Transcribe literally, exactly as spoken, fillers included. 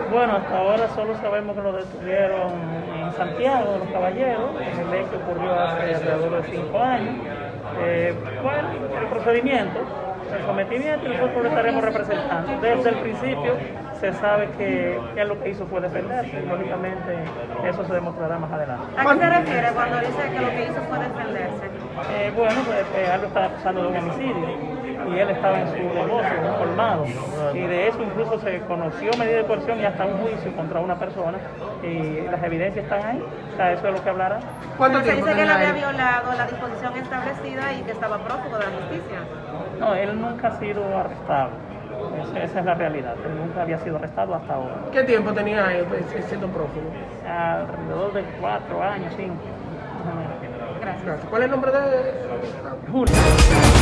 Bueno, hasta ahora solo sabemos que lo detuvieron en Santiago de los Caballeros. El hecho ocurrió hace alrededor de cinco años. Eh, bueno, el procedimiento, el sometimiento, nosotros lo estaremos representando. Desde el principio se sabe que, que lo que hizo fue defenderse. Lógicamente, eso se demostrará más adelante. ¿A qué se refiere cuando dice que lo que hizo fue defenderse? Eh, bueno, pues eh, algo estaba acusando de un homicidio y él estaba en su negocio, en un colmado, y de eso incluso se conoció medida de coerción y hasta un juicio contra una persona, y las evidencias están ahí, o sea, eso es lo que hablará. ¿Cuánto se dice que él había violado la disposición establecida y que estaba prófugo de la justicia? No, él nunca ha sido arrestado, esa, esa es la realidad, él nunca había sido arrestado hasta ahora. ¿Qué tiempo tenía él siendo prófugo? Alrededor de cuatro años, cinco. Gracias. ¿Cuál es el nombre de...? Julio.